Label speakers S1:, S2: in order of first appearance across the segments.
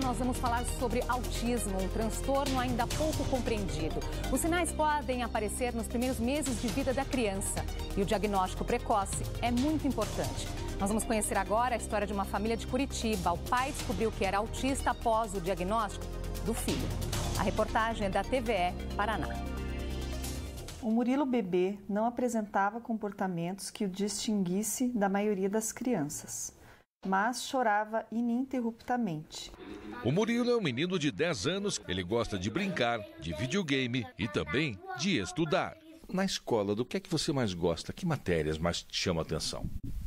S1: nós vamos falar sobre autismo, um transtorno ainda pouco compreendido. Os sinais podem aparecer nos primeiros meses de vida da criança e o diagnóstico precoce é muito importante. Nós vamos conhecer agora a história de uma família de Curitiba. O pai descobriu que era autista após o diagnóstico do filho. A reportagem é da TVE Paraná.
S2: O Murilo bebê não apresentava comportamentos que o distinguisse da maioria das crianças, mas chorava ininterruptamente.
S3: O Murilo é um menino de 10 anos, ele gosta de brincar, de videogame e também de estudar. Na escola, do que é que você mais gosta? Que matérias mais te chamam a atenção?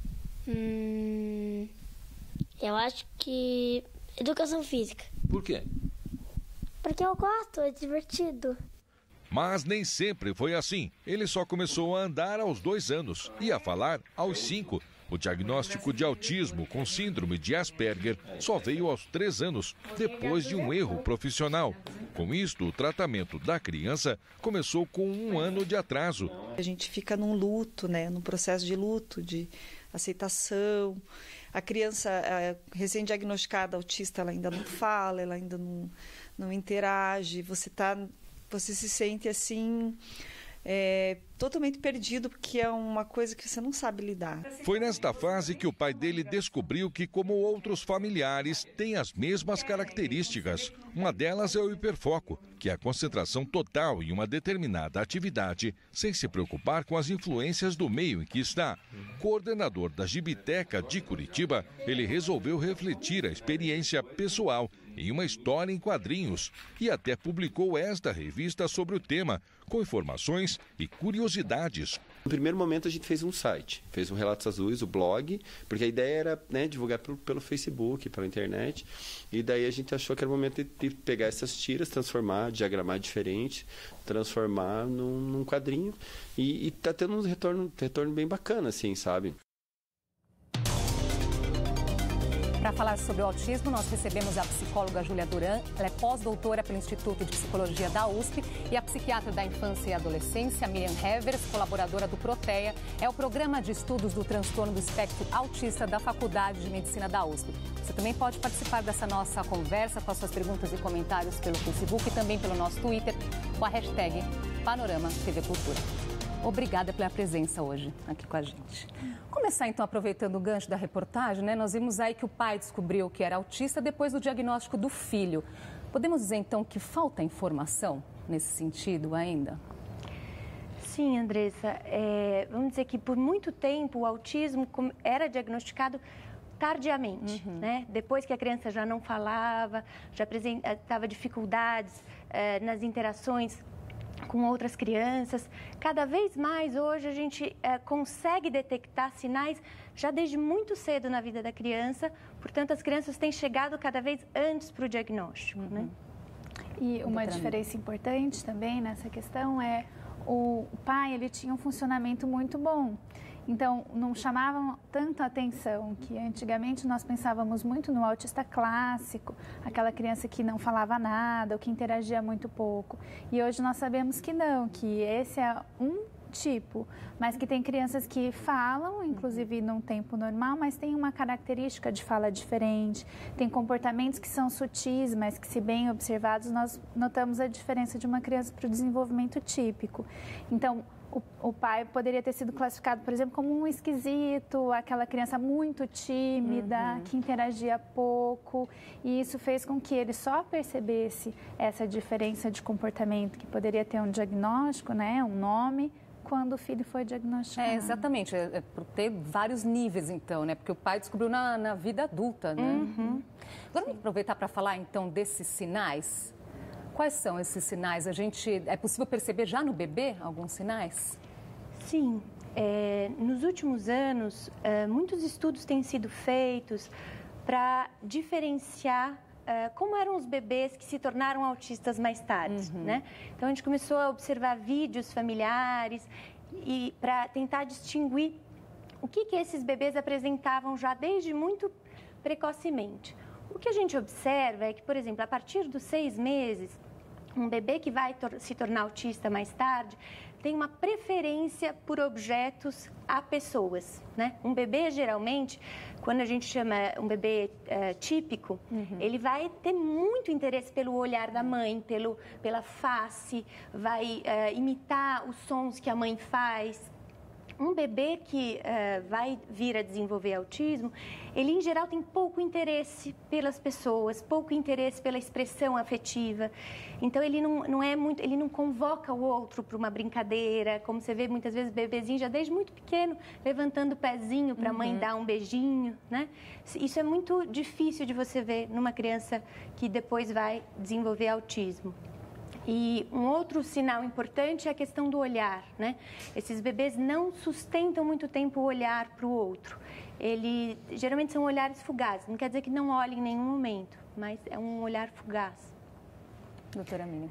S4: Eu acho que educação física.
S3: Por quê?
S4: Porque eu gosto, é divertido.
S3: Mas nem sempre foi assim. Ele só começou a andar aos 2 anos e a falar aos 5. O diagnóstico de autismo com síndrome de Asperger só veio aos 3 anos, depois de um erro profissional. Com isto, o tratamento da criança começou com 1 ano de atraso.
S2: A gente fica num luto, num processo de luto, de aceitação. A criança recém-diagnosticada autista, ela ainda não fala, ela ainda não interage. Você se sente assim, totalmente perdido, porque é uma coisa que você não sabe lidar.
S3: Foi nesta fase que o pai dele descobriu que, como outros familiares, tem as mesmas características. Uma delas é o hiperfoco, que é a concentração total em uma determinada atividade, sem se preocupar com as influências do meio em que está. Coordenador da Gibiteca de Curitiba, ele resolveu refletir a experiência pessoal em uma história em quadrinhos e até publicou esta revista sobre o tema, com informações e curiosidades.
S5: No primeiro momento a gente fez um site, fez um Relatos Azuis, o blog, porque a ideia era divulgar pelo Facebook, pela internet, e daí a gente achou que era o momento de pegar essas tiras, transformar, diagramar diferente, transformar num quadrinho, e tá tendo um retorno bem bacana, assim, sabe?
S1: Para falar sobre o autismo, nós recebemos a psicóloga Júlia Duran. Ela é pós-doutora pelo Instituto de Psicologia da USP e a psiquiatra da infância e adolescência, Miriam Hevers, colaboradora do PROTEA, é o Programa de Estudos do Transtorno do Espectro Autista da Faculdade de Medicina da USP. Você também pode participar dessa nossa conversa com as suas perguntas e comentários pelo Facebook e também pelo nosso Twitter com a hashtag Panorama TV Cultura. Obrigada pela presença hoje aqui com a gente. Começar então aproveitando o gancho da reportagem, nós vimos aí que o pai descobriu que era autista depois do diagnóstico do filho. Podemos dizer então que falta informação nesse sentido ainda?
S6: Sim, Andressa. Vamos dizer que por muito tempo o autismo era diagnosticado tardiamente, Depois que a criança já não falava, já apresentava dificuldades nas interações com outras crianças. Cada vez mais hoje a gente consegue detectar sinais já desde muito cedo na vida da criança, portanto as crianças têm chegado cada vez antes para o diagnóstico.
S7: E uma diferença importante também nessa questão é o pai, ele tinha um funcionamento muito bom. Então, não chamavam tanta atenção, que antigamente nós pensávamos muito no autista clássico, aquela criança que não falava nada, ou que interagia muito pouco. E hoje nós sabemos que não, que esse é um tipo, mas que tem crianças que falam, inclusive num tempo normal, mas tem uma característica de fala diferente, tem comportamentos que são sutis, mas que, se bem observados, nós notamos a diferença de uma criança para o desenvolvimento típico. Então, o pai poderia ter sido classificado, por exemplo, como um esquisito, aquela criança muito tímida, que interagia pouco, e isso fez com que ele só percebesse essa diferença de comportamento, que poderia ter um diagnóstico, um nome, quando o filho foi diagnosticado.
S1: Exatamente, por ter vários níveis então, porque o pai descobriu na vida adulta, Agora vamos aproveitar para falar então desses sinais. Quais são esses sinais? É possível perceber já no bebê alguns sinais?
S6: Sim. Nos últimos anos, muitos estudos têm sido feitos para diferenciar como eram os bebês que se tornaram autistas mais tarde, Então, a gente começou a observar vídeos familiares e para tentar distinguir o que esses bebês apresentavam já desde muito precocemente. O que a gente observa é que, por exemplo, a partir dos 6 meses, Um bebê que vai se tornar autista mais tarde tem uma preferência por objetos a pessoas, né? Um bebê, geralmente, quando a gente chama um bebê típico, ele vai ter muito interesse pelo olhar da mãe, pela face, vai imitar os sons que a mãe faz. Um bebê que vai vir a desenvolver autismo, ele em geral tem pouco interesse pelas pessoas, pouco interesse pela expressão afetiva. Então ele ele não convoca o outro para uma brincadeira, como você vê muitas vezes bebezinho já desde muito pequeno levantando o pezinho para a mãe dar um beijinho, né? Isso é muito difícil de você ver numa criança que depois vai desenvolver autismo. E um outro sinal importante é a questão do olhar, né? Esses bebês não sustentam muito tempo o olhar para o outro. Geralmente são olhares fugazes, não quer dizer que não olhem em nenhum momento, mas é um olhar fugaz.
S1: Doutora Miriam.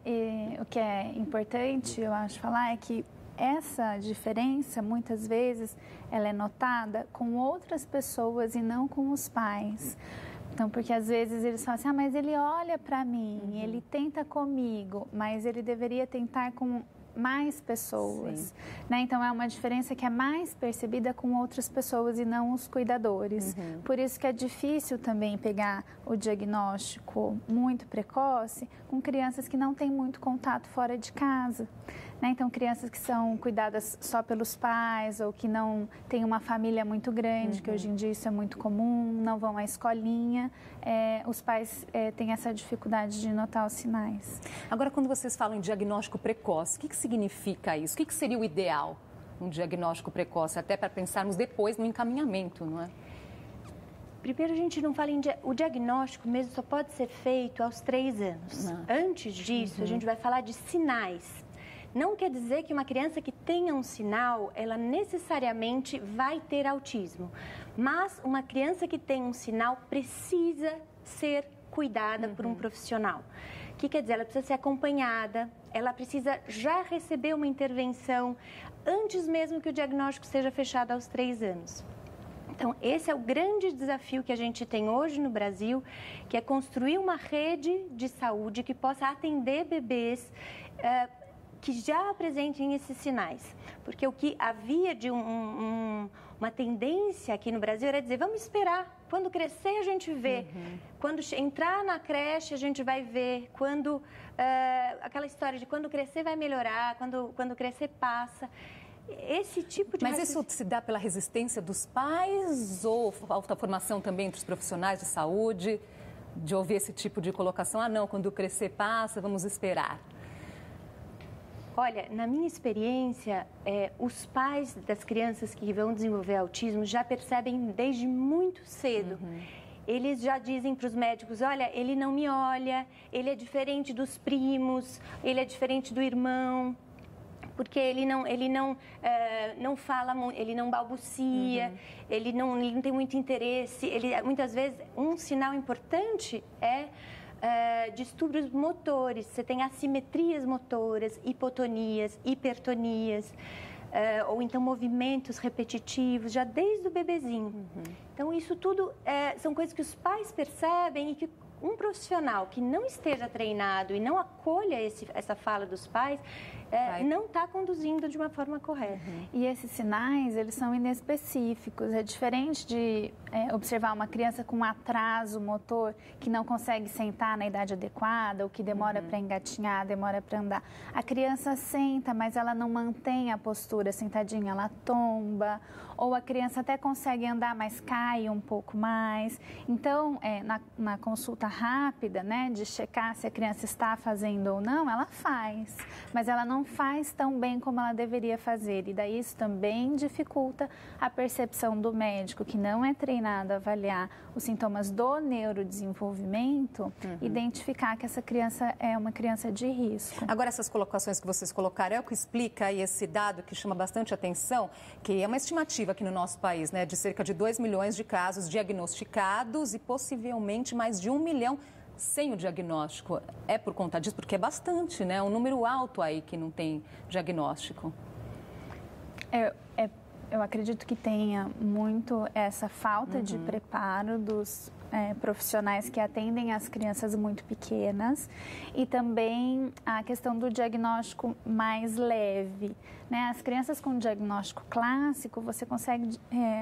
S7: O que é importante, eu acho, falar é que essa diferença, muitas vezes, ela é notada com outras pessoas e não com os pais. Então, porque às vezes eles falam assim, mas ele olha para mim, ele tenta comigo, mas ele deveria tentar com mais pessoas, né? Então, é uma diferença que é mais percebida com outras pessoas e não os cuidadores. Por isso que é difícil também pegar o diagnóstico muito precoce com crianças que não têm muito contato fora de casa, né? Então, crianças que são cuidadas só pelos pais ou que não têm uma família muito grande, que hoje em dia isso é muito comum, não vão à escolinha, os pais têm essa dificuldade de notar os sinais.
S1: Agora, quando vocês falam em diagnóstico precoce, o que significa isso? O que seria o ideal, um diagnóstico precoce, até para pensarmos depois no encaminhamento, não é?
S6: Primeiro, a gente não fala o diagnóstico mesmo só pode ser feito aos 3 anos. Antes disso, a gente vai falar de sinais. Não quer dizer que uma criança que tenha um sinal, ela necessariamente vai ter autismo. Mas uma criança que tem um sinal precisa ser cuidada por um profissional. O que quer dizer? Ela precisa ser acompanhada, ela precisa já receber uma intervenção antes mesmo que o diagnóstico seja fechado aos 3 anos. Então, esse é o grande desafio que a gente tem hoje no Brasil, que é construir uma rede de saúde que possa atender bebês que já apresentem esses sinais. Porque o que havia de uma tendência aqui no Brasil era dizer, vamos esperar, quando crescer a gente vê, quando entrar na creche a gente vai ver, aquela história de quando crescer vai melhorar, quando crescer passa. Esse tipo de...
S1: Mas isso se dá pela resistência dos pais ou falta formação também entre os profissionais de saúde, de ouvir esse tipo de colocação? Não, quando crescer passa, vamos esperar.
S6: Olha, na minha experiência, os pais das crianças que vão desenvolver autismo já percebem desde muito cedo. Eles já dizem para os médicos, olha, ele não me olha, ele é diferente dos primos, ele é diferente do irmão, porque ele não fala, ele não balbucia, ele não tem muito interesse. Muitas vezes, um sinal importante é distúrbios motores, você tem assimetrias motoras, hipotonias, hipertonias, ou então movimentos repetitivos, já desde o bebezinho. Então, isso tudo são coisas que os pais percebem e que um profissional que não esteja treinado e não acolha essa fala dos pais, não está conduzindo de uma forma correta.
S7: E esses sinais, eles são inespecíficos. É diferente de observar uma criança com um atraso motor que não consegue sentar na idade adequada ou que demora para engatinhar, demora para andar. A criança senta, mas ela não mantém a postura sentadinha, ela tomba. Ou a criança até consegue andar, mas cai um pouco mais. Então, na consulta rápida, né, de checar se a criança está fazendo ou não, ela faz. Mas ela não faz tão bem como ela deveria fazer. E daí isso também dificulta a percepção do médico, que não é treinado a avaliar os sintomas do neurodesenvolvimento, identificar que essa criança é uma criança de risco.
S1: Agora, essas colocações que vocês colocaram é o que explica aí esse dado que chama bastante atenção, que é uma estimativa aqui no nosso país, né, de cerca de 2 milhões de casos diagnosticados e possivelmente mais de 1 milhão sem o diagnóstico. É por conta disso? Porque é bastante, né? Um número alto aí que não tem diagnóstico.
S7: eu acredito que tenha muito essa falta de preparo dos profissionais que atendem as crianças muito pequenas e também a questão do diagnóstico mais leve, né? As crianças com diagnóstico clássico você consegue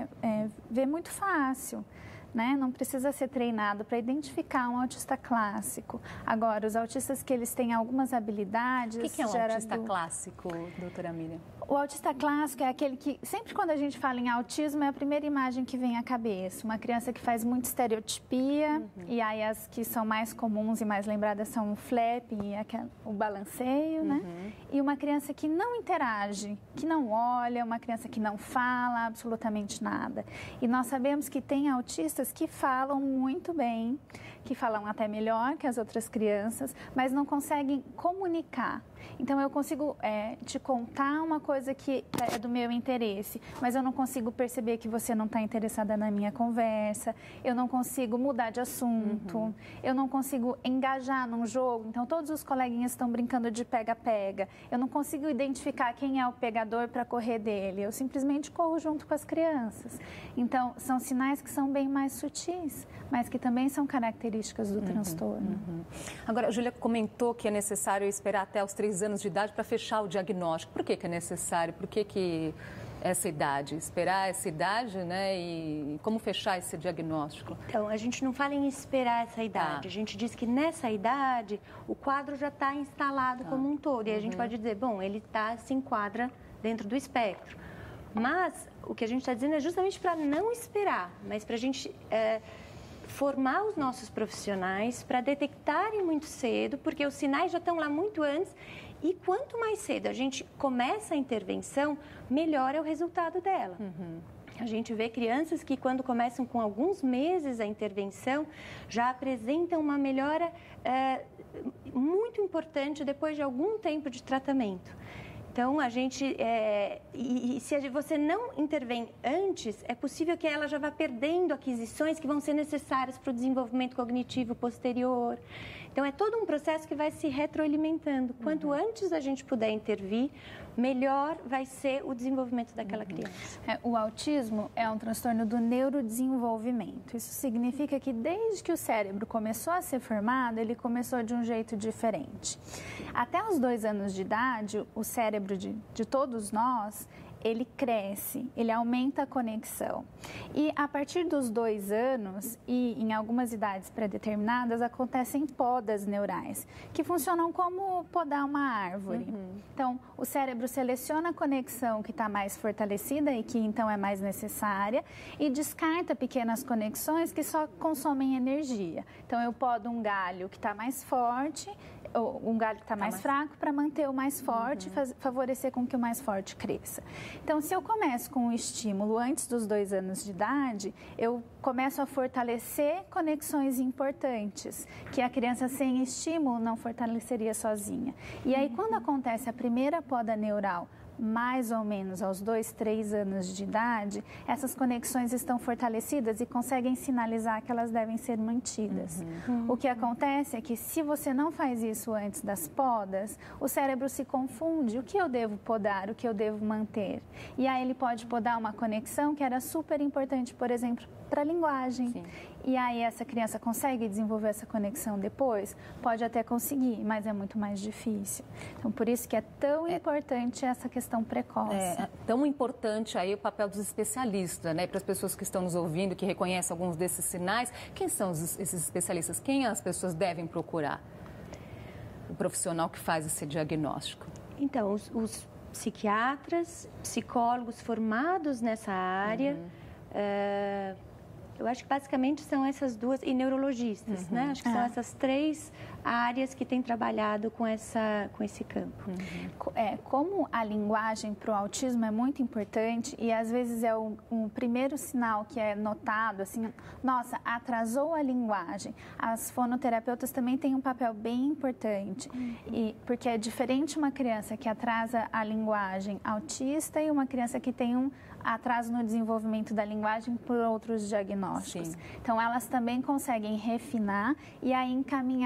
S7: ver muito fácil. Né? Não precisa ser treinado para identificar um autista clássico. Agora, os autistas que eles têm algumas habilidades...
S1: O que é um autista clássico, doutora Miriam?
S7: O autista clássico é aquele que, sempre quando a gente fala em autismo, é a primeira imagem que vem à cabeça. Uma criança que faz muita estereotipia, e aí as que são mais comuns e mais lembradas são o flapping e o balanceio, né? E uma criança que não interage, que não olha, uma criança que não fala absolutamente nada. E nós sabemos que tem autistas que falam muito bem, que falam até melhor que as outras crianças, mas não conseguem comunicar. Então, eu consigo te contar uma coisa que é do meu interesse, mas eu não consigo perceber que você não está interessada na minha conversa, eu não consigo mudar de assunto, eu não consigo engajar num jogo. Então, todos os coleguinhas estão brincando de pega-pega. Eu não consigo identificar quem é o pegador para correr dele. Eu simplesmente corro junto com as crianças. Então, são sinais que são bem mais sutis, mas que também são características do transtorno.
S1: Agora, a Júlia comentou que é necessário esperar até os 3 anos de idade para fechar o diagnóstico. Por que é necessário? Por que essa idade? Esperar essa idade, né? E como fechar esse diagnóstico?
S6: Então, a gente não fala em esperar essa idade. A gente diz que nessa idade o quadro já está instalado como um todo. E a gente pode dizer, bom, ele se enquadra dentro do espectro. Mas o que a gente está dizendo é justamente para não esperar, mas para a gente formar os nossos profissionais para detectarem muito cedo, porque os sinais já estão lá muito antes. E quanto mais cedo a gente começa a intervenção, melhor é o resultado dela. A gente vê crianças que, quando começam com alguns meses a intervenção, já apresentam uma melhora muito importante depois de algum tempo de tratamento. Então, a gente, se você não intervém antes, é possível que ela já vá perdendo aquisições que vão ser necessárias para o desenvolvimento cognitivo posterior. Então, é todo um processo que vai se retroalimentando. Quanto antes a gente puder intervir, melhor vai ser o desenvolvimento daquela criança.
S7: O autismo é um transtorno do neurodesenvolvimento. Isso significa que desde que o cérebro começou a ser formado, ele começou de um jeito diferente. Até os 2 anos de idade, o cérebro de todos nós, ele cresce, ele aumenta a conexão. E a partir dos 2 anos, e em algumas idades pré-determinadas, acontecem podas neurais, que funcionam como podar uma árvore. Então, o cérebro seleciona a conexão que está mais fortalecida e que então é mais necessária e descarta pequenas conexões que só consomem energia. Então, eu podo um galho que está mais forte, ou um galho que está mais fraco, para manter o mais forte, favorecer com que o mais forte cresça. Então, se eu começo com um estímulo antes dos 2 anos de idade, eu começo a fortalecer conexões importantes, que a criança sem estímulo não fortaleceria sozinha. E aí, quando acontece a primeira poda neural, mais ou menos aos 2, 3 anos de idade, essas conexões estão fortalecidas e conseguem sinalizar que elas devem ser mantidas. O que acontece é que, se você não faz isso antes das podas, o cérebro se confunde. O que eu devo podar, o que eu devo manter? E aí ele pode podar uma conexão que era super importante, por exemplo, para a linguagem.
S1: Sim.
S7: E aí essa criança consegue desenvolver essa conexão depois? Pode até conseguir, mas é muito mais difícil. Então, por isso que é tão importante essa questão precoce.
S1: É tão importante aí o papel dos especialistas, né? Para as pessoas que estão nos ouvindo, que reconhecem alguns desses sinais, quem são esses especialistas? Quem as pessoas devem procurar? O profissional que faz esse diagnóstico.
S6: Então, os psiquiatras, psicólogos formados nessa área... Eu acho que basicamente são essas duas, e neurologistas, né? Acho que são essas 3 áreas que têm trabalhado com esse campo.
S7: Como a linguagem para o autismo é muito importante e às vezes é um primeiro sinal que é notado, assim, nossa, atrasou a linguagem. As fonoterapeutas também têm um papel bem importante, porque é diferente uma criança que atrasa a linguagem autista e uma criança que tem um atraso no desenvolvimento da linguagem por outros diagnósticos. Sim. Então, elas também conseguem refinar e aí encaminhar os pais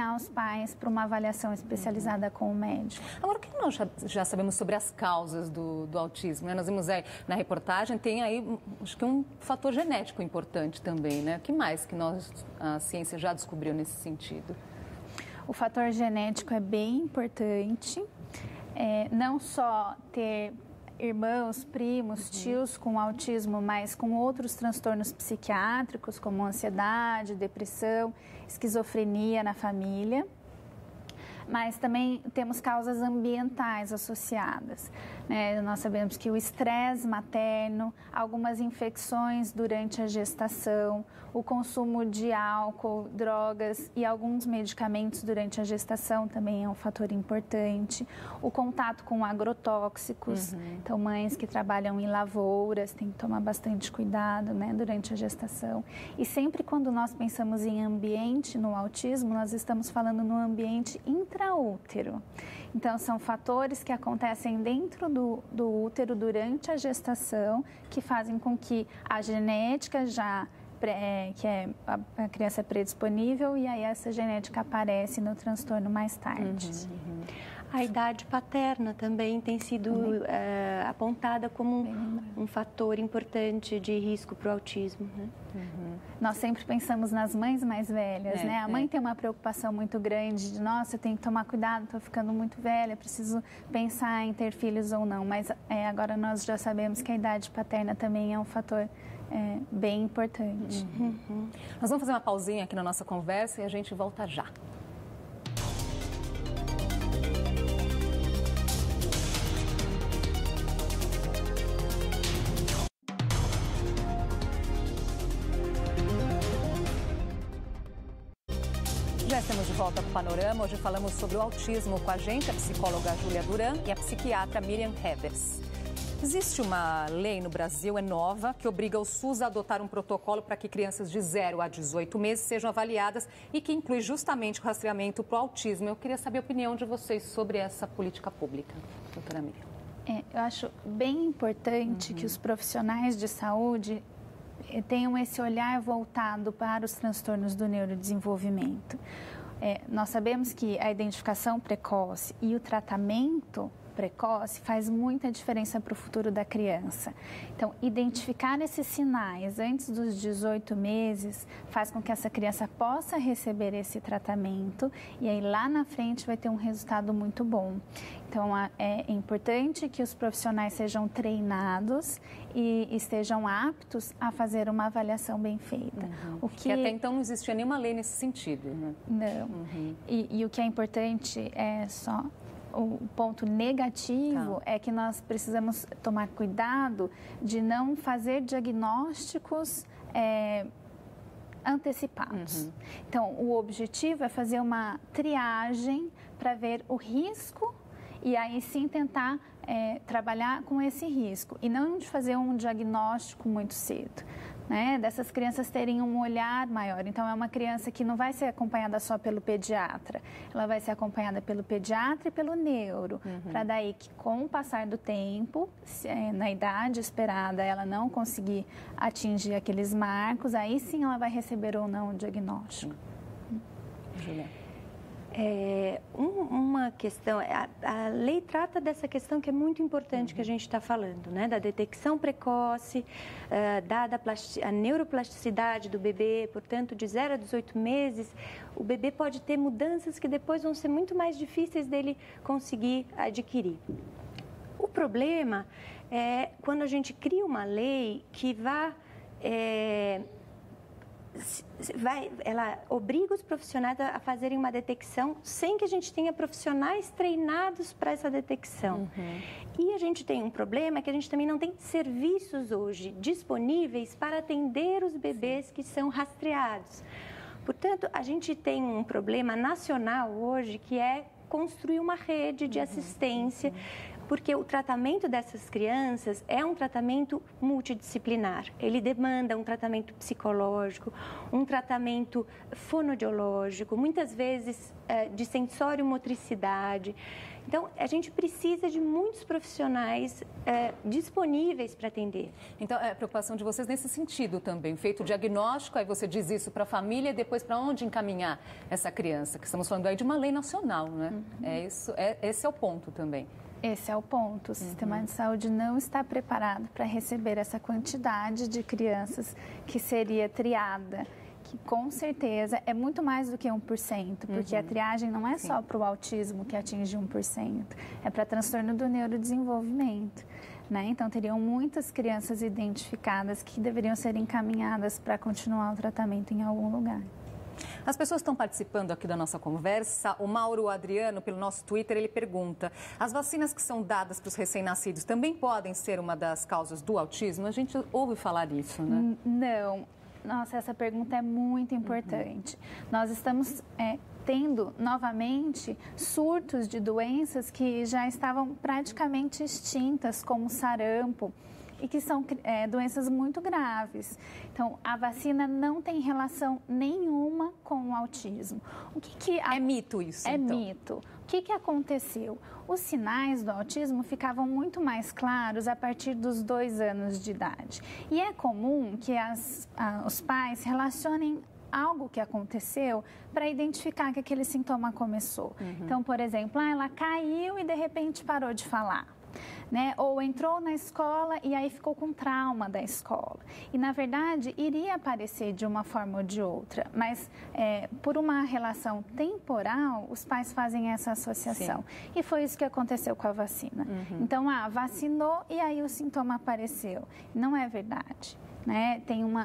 S7: pais para uma avaliação especializada com o médico.
S1: Agora, o que nós já sabemos sobre as causas do autismo, né? Nós vimos aí na reportagem, tem aí, acho que um fator genético importante também, né? O que mais que a ciência já descobriu nesse sentido?
S7: O fator genético é bem importante, não só ter irmãos, primos, tios com autismo, mas com outros transtornos psiquiátricos, como ansiedade, depressão, esquizofrenia na família. Mas também temos causas ambientais associadas, né? Nós sabemos que o estresse materno, algumas infecções durante a gestação, o consumo de álcool, drogas e alguns medicamentos durante a gestação também é um fator importante. O contato com agrotóxicos, então mães que trabalham em lavouras têm que tomar bastante cuidado, né, durante a gestação. E sempre quando nós pensamos em ambiente no autismo, nós estamos falando no ambiente intraútero. Então, são fatores que acontecem dentro do útero durante a gestação que fazem com que a genética que a criança é predisponível e aí essa genética aparece no transtorno mais tarde.
S6: A idade paterna também tem sido apontada como um fator importante de risco para o autismo, né?
S7: Nós sempre pensamos nas mães mais velhas, né? A mãe tem uma preocupação muito grande de, nossa, eu tenho que tomar cuidado, estou ficando muito velha, preciso pensar em ter filhos ou não. Mas agora nós já sabemos que a idade paterna também é um fator bem importante.
S1: Nós vamos fazer uma pausinha aqui na nossa conversa e a gente volta já. Já estamos de volta com o Panorama. Hoje falamos sobre o autismo com a gente, a psicóloga Júlia Duran e a psiquiatra Miriam Hevers. Existe uma lei no Brasil, é nova, que obriga o SUS a adotar um protocolo para que crianças de 0 a 18 meses sejam avaliadas e que inclui justamente o rastreamento para o autismo. Eu queria saber a opinião de vocês sobre essa política pública, doutora Miriam.
S7: Eu acho bem importante que os profissionais de saúde tenham esse olhar voltado para os transtornos do neurodesenvolvimento. Nós sabemos que a identificação precoce e o tratamento precoce faz muita diferença para o futuro da criança. Então, identificar esses sinais antes dos 18 meses faz com que essa criança possa receber esse tratamento e aí lá na frente vai ter um resultado muito bom. Então, é importante que os profissionais sejam treinados e estejam aptos a fazer uma avaliação bem feita.
S1: Que até então não existia nenhuma lei nesse sentido, né?
S7: Não. E o que é importante é só... O ponto negativo é que nós precisamos tomar cuidado de não fazer diagnósticos antecipados. Então, o objetivo é fazer uma triagem para ver o risco e aí sim tentar trabalhar com esse risco e não de fazer um diagnóstico muito cedo. Né, dessas crianças terem um olhar maior. Então, é uma criança que não vai ser acompanhada só pelo pediatra, ela vai ser acompanhada pelo pediatra e pelo neuro, para daí que com o passar do tempo, na idade esperada, ela não conseguir atingir aqueles marcos, aí sim ela vai receber ou não o diagnóstico.
S1: Júlia.
S6: Uma questão, a lei trata dessa questão que é muito importante que a gente está falando, né? Da detecção precoce, dada a neuroplasticidade do bebê, portanto, de 0 a 18 meses, o bebê pode ter mudanças que depois vão ser muito mais difíceis dele conseguir adquirir. O problema é quando a gente cria uma lei que ela obriga os profissionais a fazerem uma detecção sem que a gente tenha profissionais treinados para essa detecção. E a gente tem um problema que a gente também não tem serviços hoje disponíveis para atender os bebês que são rastreados. Portanto, a gente tem um problema nacional hoje que é construir uma rede de assistência porque o tratamento dessas crianças é um tratamento multidisciplinar. Ele demanda um tratamento psicológico, um tratamento fonoaudiológico, muitas vezes de sensório-motricidade. Então, a gente precisa de muitos profissionais disponíveis para atender.
S1: Então, é a preocupação de vocês nesse sentido também. Feito o diagnóstico, aí você diz isso para a família e depois para onde encaminhar essa criança? Que estamos falando aí de uma lei nacional, né? Esse é o ponto também.
S7: Esse é o ponto. O sistema de saúde não está preparado para receber essa quantidade de crianças que seria triada. Que com certeza é muito mais do que 1%, porque a triagem não é só para o autismo que atinge 1%, é para transtorno do neurodesenvolvimento, né? Então, teriam muitas crianças identificadas que deveriam ser encaminhadas para continuar o tratamento em algum lugar.
S1: As pessoas estão participando aqui da nossa conversa. O Mauro Adriano, pelo nosso Twitter, ele pergunta: as vacinas que são dadas para os recém-nascidos também podem ser uma das causas do autismo? A gente ouve falar disso, né?
S7: Não. Nossa, essa pergunta é muito importante. Nós estamos tendo novamente surtos de doenças que já estavam praticamente extintas, como sarampo, e que são doenças muito graves. Então, a vacina não tem relação nenhuma com o autismo.
S1: É mito isso,
S7: É
S1: então?
S7: mito. O que aconteceu? Os sinais do autismo ficavam muito mais claros a partir dos 2 anos de idade. E é comum que os pais relacionem algo que aconteceu para identificar que aquele sintoma começou. Então, por exemplo, ela caiu e de repente parou de falar. Né? Ou entrou na escola e aí ficou com trauma da escola. E, na verdade, iria aparecer de uma forma ou de outra, mas por uma relação temporal, os pais fazem essa associação. Sim. E foi isso que aconteceu com a vacina. Então, vacinou e aí o sintoma apareceu. Não é verdade. Né?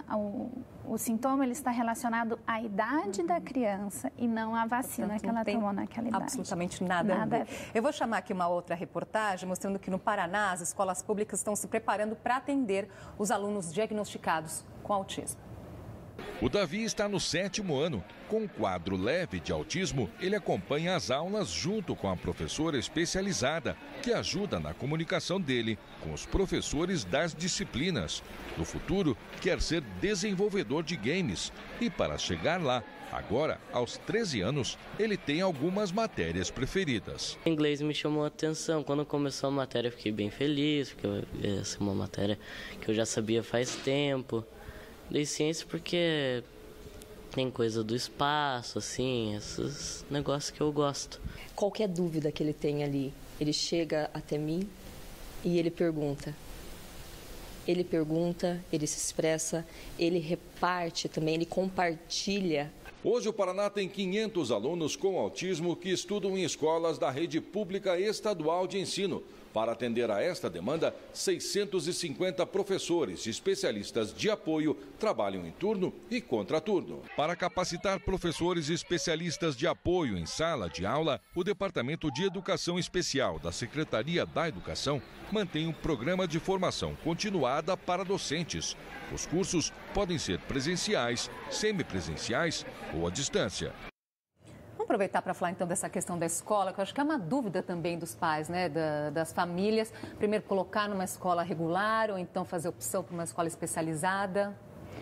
S7: O sintoma ele está relacionado à idade da criança e não à vacina que ela tomou naquela idade.
S1: Absolutamente nada a ver. Eu vou chamar aqui uma outra reportagem mostrando que no Paraná as escolas públicas estão se preparando para atender os alunos diagnosticados com autismo.
S3: O Davi está no 7º ano. Com um quadro leve de autismo, ele acompanha as aulas junto com a professora especializada, que ajuda na comunicação dele com os professores das disciplinas. No futuro, quer ser desenvolvedor de games e, para chegar lá, agora, aos 13 anos, ele tem algumas matérias preferidas.
S8: O inglês me chamou a atenção. Quando começou a matéria, eu fiquei bem feliz, porque essa é uma matéria que eu já sabia faz tempo. Dei ciência porque tem coisa do espaço, assim, esses negócios que eu gosto.
S9: Qualquer dúvida que ele tem ali, ele chega até mim e ele pergunta. Ele pergunta, ele se expressa, ele reparte também, ele compartilha.
S3: Hoje o Paraná tem 500 alunos com autismo que estudam em escolas da rede pública estadual de ensino. Para atender a esta demanda, 650 professores e especialistas de apoio trabalham em turno e contraturno. Para capacitar professores e especialistas de apoio em sala de aula, o Departamento de Educação Especial da Secretaria da Educação mantém um programa de formação continuada para docentes. Os cursos podem ser presenciais, semipresenciais ou à distância.
S1: Vamos aproveitar para falar então dessa questão da escola, que eu acho que é uma dúvida também dos pais, né, das famílias. Primeiro, colocar numa escola regular ou então fazer opção por uma escola especializada?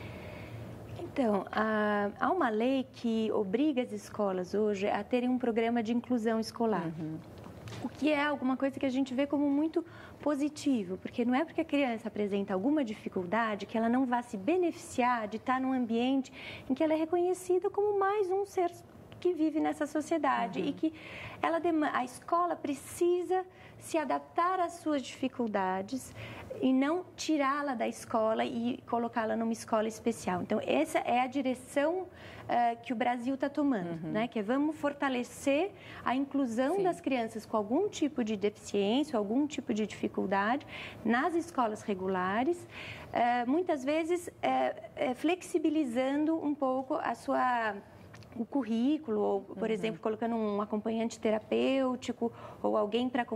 S6: Então, há uma lei que obriga as escolas hoje a terem um programa de inclusão escolar. O que é alguma coisa que a gente vê como muito positivo, porque não é porque a criança apresenta alguma dificuldade que ela não vá se beneficiar de estar num ambiente em que ela é reconhecida como mais um ser que vive nessa sociedade e que a escola precisa se adaptar às suas dificuldades e não tirá-la da escola e colocá-la numa escola especial. Então, essa é a direção que o Brasil está tomando, né? Que é vamos fortalecer a inclusão das crianças com algum tipo de deficiência, algum tipo de dificuldade nas escolas regulares, muitas vezes flexibilizando um pouco a sua o currículo, ou, por exemplo, colocando um acompanhante terapêutico ou alguém para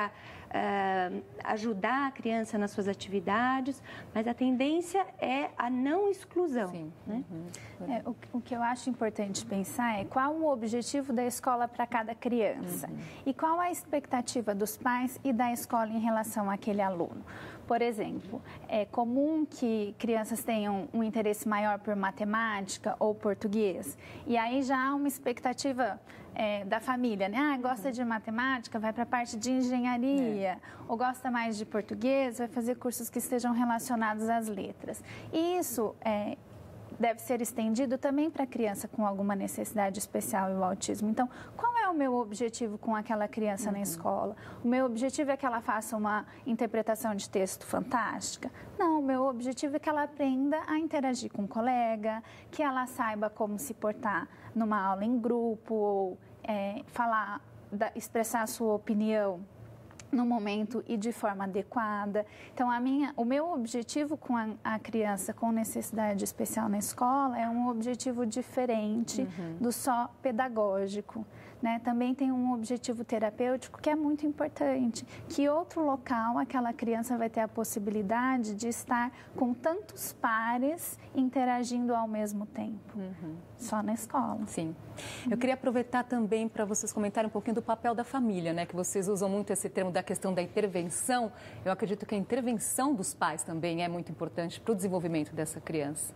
S6: ajudar a criança nas suas atividades, mas a tendência é a não exclusão.
S1: Sim.
S6: Né?
S7: O que eu acho importante pensar é qual o objetivo da escola para cada criança e qual a expectativa dos pais e da escola em relação àquele aluno. Por exemplo, é comum que crianças tenham um interesse maior por matemática ou português, e aí já há uma expectativa da família, né? Gosta de matemática, vai para a parte de engenharia, ou gosta mais de português, vai fazer cursos que estejam relacionados às letras. E isso deve ser estendido também para a criança com alguma necessidade especial e o autismo. Então, qual é o meu objetivo com aquela criança na escola? O meu objetivo é que ela faça uma interpretação de texto fantástica? Não, o meu objetivo é que ela aprenda a interagir com um colega, que ela saiba como se portar numa aula em grupo, ou expressar a sua opinião no momento e de forma adequada. Então, o meu objetivo com a criança com necessidade especial na escola é um objetivo diferente do só pedagógico. Né? Também tem um objetivo terapêutico que é muito importante, que outro local aquela criança vai ter a possibilidade de estar com tantos pares interagindo ao mesmo tempo, só na escola.
S1: Sim. Eu queria aproveitar também para vocês comentarem um pouquinho do papel da família, né? Que vocês usam muito esse termo da questão da intervenção. Eu acredito que a intervenção dos pais também é muito importante para o desenvolvimento dessa criança.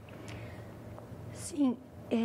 S6: Sim,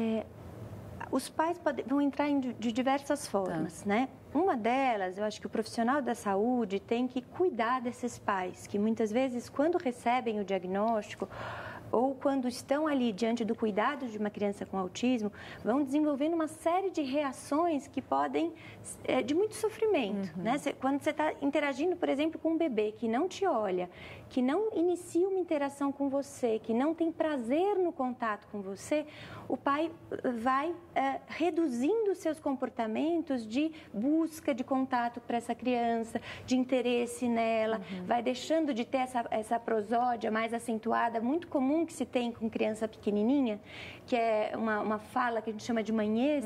S6: os pais vão entrar de diversas formas, né? Uma delas, eu acho que o profissional da saúde tem que cuidar desses pais, que muitas vezes, quando recebem o diagnóstico ou quando estão ali diante do cuidado de uma criança com autismo, vão desenvolvendo uma série de reações que podem, de muito sofrimento, né? Quando você está interagindo, por exemplo, com um bebê que não te olha, que não inicia uma interação com você, que não tem prazer no contato com você, o pai vai reduzindo seus comportamentos de busca de contato para essa criança, de interesse nela, vai deixando de ter essa prosódia mais acentuada, muito comum que se tem com criança pequenininha, que é uma fala que a gente chama de manhês.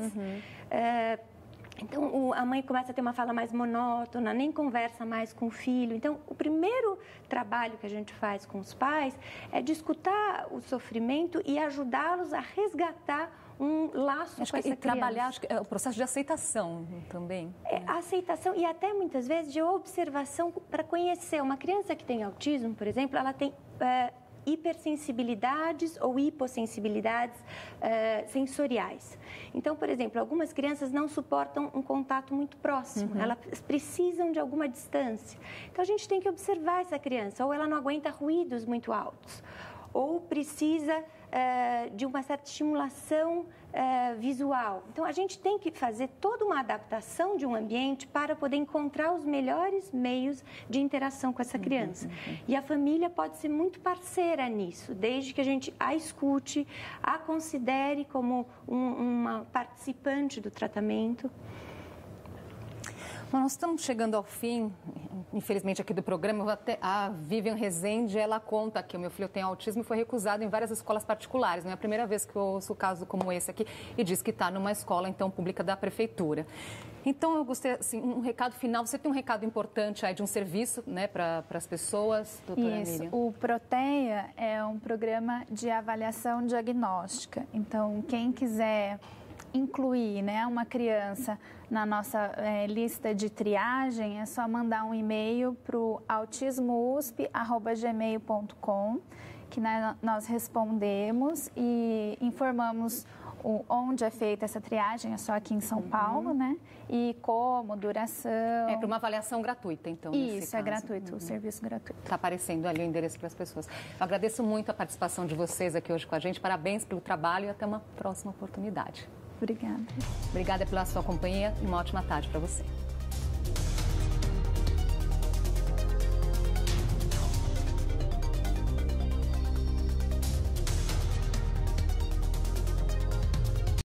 S6: Então, a mãe começa a ter uma fala mais monótona, nem conversa mais com o filho. Então, o primeiro trabalho que a gente faz com os pais é de escutar o sofrimento e ajudá-los a resgatar um laço com essa criança.
S1: Trabalhar o processo de aceitação também.
S6: A aceitação e até muitas vezes de observação para conhecer. Uma criança que tem autismo, por exemplo, ela tem hipersensibilidades ou hipossensibilidades sensoriais. Então, por exemplo, algumas crianças não suportam um contato muito próximo, elas precisam de alguma distância. Então, a gente tem que observar essa criança, ou ela não aguenta ruídos muito altos, ou precisa de uma certa estimulação visual. Então, a gente tem que fazer toda uma adaptação de um ambiente para poder encontrar os melhores meios de interação com essa criança. E a família pode ser muito parceira nisso, desde que a gente a escute, a considere como uma participante do tratamento.
S1: Bom, nós estamos chegando ao fim, infelizmente, aqui do programa. A Vivian Rezende, ela conta que o meu filho tem autismo e foi recusado em várias escolas particulares. Não é a primeira vez que eu ouço um caso como esse aqui, e diz que está numa escola, então, pública da prefeitura. Então, eu gostei, assim, um recado final. Você tem um recado importante aí de um serviço, né, para as pessoas, doutora Miriam?
S7: O Proteia é um programa de avaliação diagnóstica. Então, quem quiser incluir, né, uma criança na nossa lista de triagem, é só mandar um e-mail para o autismousp@gmail.com, que nós respondemos e informamos onde é feita essa triagem, é só aqui em São Paulo, né? E como, duração.
S1: É para uma avaliação gratuita, então.
S7: Isso, é gratuito, o serviço gratuito.
S1: Está aparecendo ali o endereço para as pessoas. Eu agradeço muito a participação de vocês aqui hoje com a gente. Parabéns pelo trabalho e até uma próxima oportunidade.
S7: Obrigada.
S1: Obrigada pela sua companhia e uma ótima tarde para você.